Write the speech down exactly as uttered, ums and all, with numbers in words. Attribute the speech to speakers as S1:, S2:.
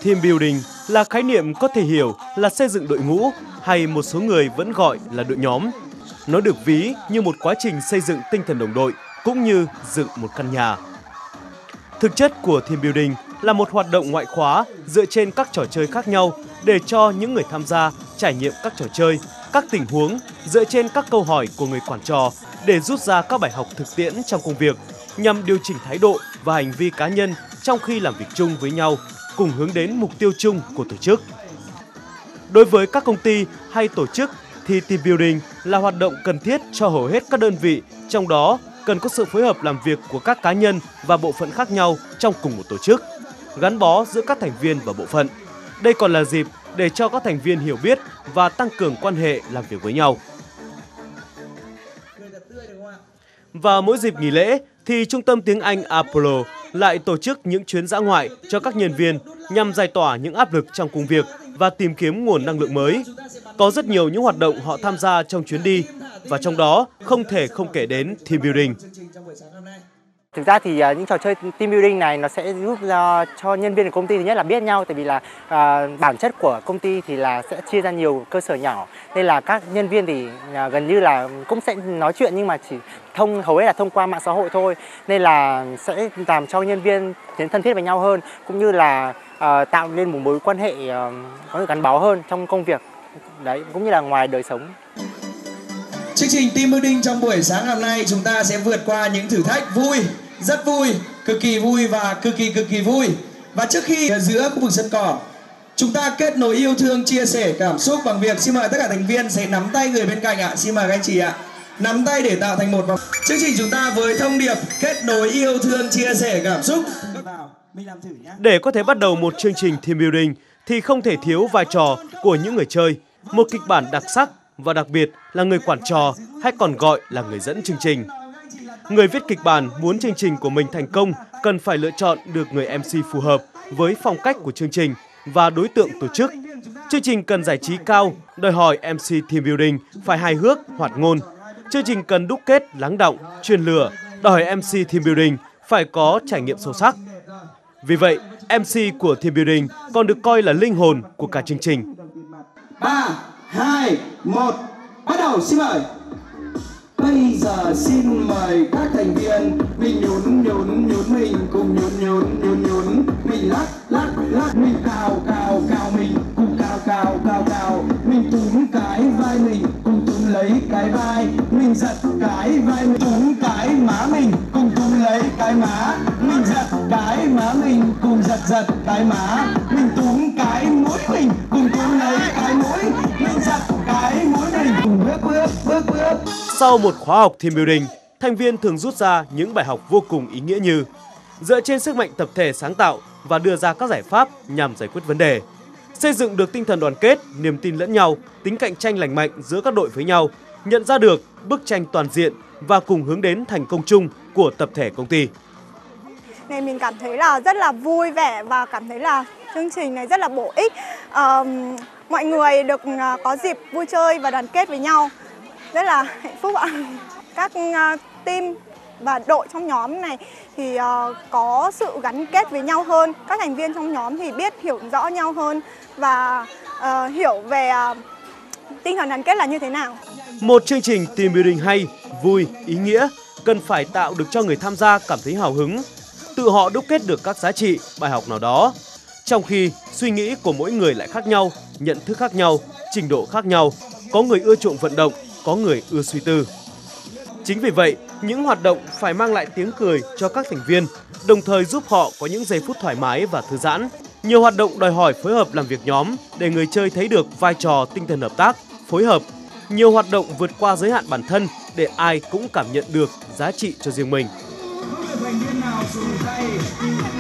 S1: Team building là khái niệm có thể hiểu là xây dựng đội ngũ hay một số người vẫn gọi là đội nhóm. Nó được ví như một quá trình xây dựng tinh thần đồng đội cũng như dựng một căn nhà. Thực chất của Team building là một hoạt động ngoại khóa dựa trên các trò chơi khác nhau để cho những người tham gia trải nghiệm các trò chơi, các tình huống dựa trên các câu hỏi của người quản trò để rút ra các bài học thực tiễn trong công việc nhằm điều chỉnh thái độ và hành vi cá nhân trong khi làm việc chung với nhau, cùng hướng đến mục tiêu chung của tổ chức. Đối với các công ty hay tổ chức thì Team building là hoạt động cần thiết cho hầu hết các đơn vị, trong đó cần có sự phối hợp làm việc của các cá nhân và bộ phận khác nhau trong cùng một tổ chức, gắn bó giữa các thành viên và bộ phận. Đây còn là dịp để cho các thành viên hiểu biết và tăng cường quan hệ làm việc với nhau. Vào mỗi dịp nghỉ lễ thì Trung tâm tiếng Anh Apollo lại tổ chức những chuyến dã ngoại cho các nhân viên nhằm giải tỏa những áp lực trong công việc và tìm kiếm nguồn năng lượng mới. Có rất nhiều những hoạt động họ tham gia trong chuyến đi và trong đó không thể không kể đến Team building.
S2: Thực ra thì uh, những trò chơi team building này nó sẽ giúp uh, cho nhân viên của công ty thứ nhất là biết nhau, tại vì là uh, bản chất của công ty thì là sẽ chia ra nhiều cơ sở nhỏ, nên là các nhân viên thì uh, gần như là cũng sẽ nói chuyện nhưng mà chỉ thông hầu hết là thông qua mạng xã hội thôi, nên là sẽ làm cho nhân viên tiến thân thiết với nhau hơn, cũng như là uh, tạo nên một mối quan hệ uh, có gắn bó hơn trong công việc đấy, cũng như là ngoài đời sống.
S3: Chương trình Team building trong buổi sáng hôm nay chúng ta sẽ vượt qua những thử thách vui, rất vui, cực kỳ vui và cực kỳ cực kỳ vui. Và trước khi ở giữa khu vực sân cỏ, chúng ta kết nối yêu thương, chia sẻ cảm xúc bằng việc xin mời tất cả thành viên sẽ nắm tay người bên cạnh ạ. Xin mời các anh chị ạ. Nắm tay để tạo thành một vòng. Chương trình chúng ta với thông điệp kết nối yêu thương, chia sẻ cảm xúc.
S1: Để có thể bắt đầu một chương trình Team building thì không thể thiếu vai trò của những người chơi, một kịch bản đặc sắc và đặc biệt là người quản trò hay còn gọi là người dẫn chương trình. Người viết kịch bản muốn chương trình của mình thành công cần phải lựa chọn được người em xê phù hợp với phong cách của chương trình và đối tượng tổ chức. Chương trình cần giải trí cao, đòi hỏi em xê Team building phải hài hước, hoạt ngôn. Chương trình cần đúc kết, lắng đọng, truyền lửa, đòi hỏi em xê Team building phải có trải nghiệm sâu sắc. Vì vậy, em xê của Team building còn được coi là linh hồn của cả chương trình.
S3: ba, hai, một, bắt đầu, xin mời. Bây giờ xin mời các thành viên mình nhún nhún nhún mình cùng nhún nhún nhún nhún mình lắc lắc lắc mình cào cào cào mình cùng cào cào cào cào mình túm cái vai mình cùng túm lấy cái vai mình giật cái vai mình túm cái má mình cùng túm lấy cái má mình giật cái má mình cùng giật giật cái má mình túm cái mũi mình cùng túm lấy cái mũi mình giật cái mũi mình cùng bước bước bước bước.
S1: Sau một khóa học Team building, thành viên thường rút ra những bài học vô cùng ý nghĩa như dựa trên sức mạnh tập thể sáng tạo và đưa ra các giải pháp nhằm giải quyết vấn đề, xây dựng được tinh thần đoàn kết, niềm tin lẫn nhau, tính cạnh tranh lành mạnh giữa các đội với nhau, nhận ra được bức tranh toàn diện và cùng hướng đến thành công chung của tập thể công ty.
S4: Này mình cảm thấy là rất là vui vẻ và cảm thấy là chương trình này rất là bổ ích. À, mọi người được có dịp vui chơi và đoàn kết với nhau. Rất là hạnh phúc ạ. Các uh, team và đội trong nhóm này thì uh, có sự gắn kết với nhau hơn. Các thành viên trong nhóm thì biết hiểu rõ nhau hơn và uh, hiểu về uh, tinh thần đoàn kết là như thế nào.
S1: Một chương trình team building hay, vui, ý nghĩa cần phải tạo được cho người tham gia cảm thấy hào hứng, tự họ đúc kết được các giá trị, bài học nào đó. Trong khi suy nghĩ của mỗi người lại khác nhau, nhận thức khác nhau, trình độ khác nhau, có người ưa chuộng vận động, có người ưa suy tư. Chính vì vậy, những hoạt động phải mang lại tiếng cười cho các thành viên, đồng thời giúp họ có những giây phút thoải mái và thư giãn. Nhiều hoạt động đòi hỏi phối hợp làm việc nhóm để người chơi thấy được vai trò tinh thần hợp tác, phối hợp. Nhiều hoạt động vượt qua giới hạn bản thân để ai cũng cảm nhận được giá trị cho riêng mình.